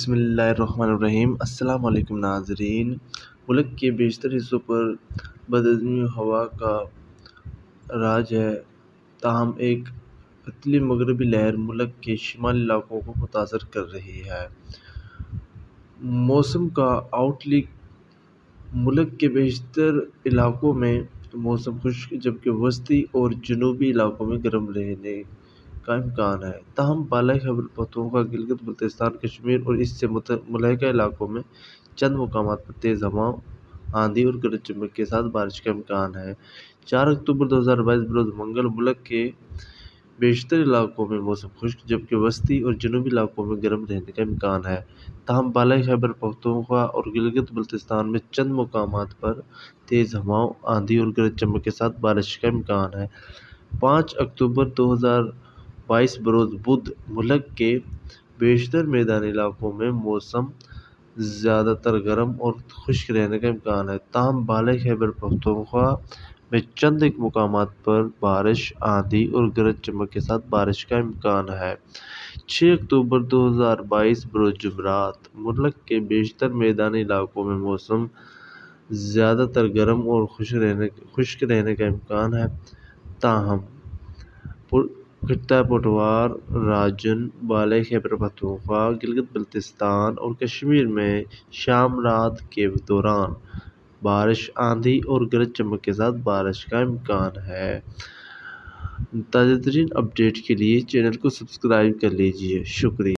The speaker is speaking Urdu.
بسم اللہ الرحمن الرحیم۔ السلام علیکم ناظرین۔ ملک کے بیشتر حصوں پر بدعظمی ہوا کا راج ہے، تاہم ایک پتلی مغربی لہر ملک کے شمالی علاقوں کو متاثر کر رہی ہے۔ موسم کا آؤٹ لک: ملک کے بیشتر علاقوں میں موسم خشک جبکہ وسطی اور جنوبی علاقوں میں گرم رہنے کا امکان ہے، تاہم بالائی خیبر پختونخوا، گلگت بلتستان، کشمیر اور اس سے ملحقہ علاقوں میں چند مقامات پر تیز ہواؤں، آندھی اور گرج چمک کے ساتھ بارش کا امکان ہے۔ 4 اکتوبر 2022 بروز منگل: ملک کے بیشتر علاقوں میں موسم خشک جبکہ وسطی اور جنوبی علاقوں میں گرم رہنے کا امکان ہے، تاہم بالائی خیبر پختونخوا اور گلگت بلتستان میں چند مقامات پر تیز ہواؤں، آندھی اور گرج چمک کے ساتھ بارش کا امکان ہے۔ 5 اکتوبر 2022 بروز بدھ: ملک کے بیشتر میدانی علاقوں میں موسم زیادہ تر گرم اور خشک رہنے کا امکان ہے، تاہم بالائی خیبر پختونخوا میں چند ایک مقامات پر بارش، آندھی اور گرج چمک کے ساتھ بارش کا امکان ہے۔ 6 اکتوبر 2022 بروز جمعرات: ملک کے بیشتر میدانی علاقوں میں موسم زیادہ تر گرم اور خشک رہنے کا امکان ہے، تاہم خطہ پٹوار، راجن، بالائی خیبر پختونخوا، گلگت بلتستان اور کشمیر میں شام رات کے دوران بارش، آندھی اور گرج چمک کے ساتھ بارش کا امکان ہے۔ تازہ ترین اپ ڈیٹ کے لیے چینل کو سبسکرائب کر لیجیے۔ شکریہ۔